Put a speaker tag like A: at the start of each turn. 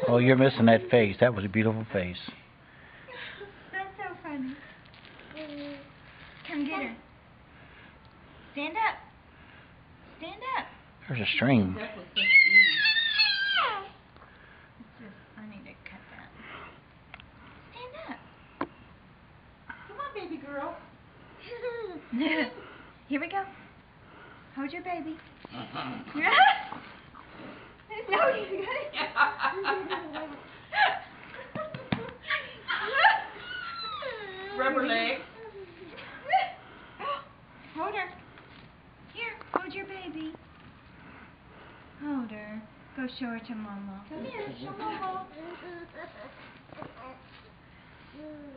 A: Oh, you're missing that face. That was a beautiful face.
B: That's so funny. Come get her. Stand up. Stand up.
A: There's a string.
B: It's just, I need to cut that. Stand up.
C: Come on, baby girl.
B: Here we go. Hold your baby. No, you got it.
C: Rubber leg.
B: Hold her. Here, hold your baby. Hold her. Go show her to Mama.
C: Come here, show Mama.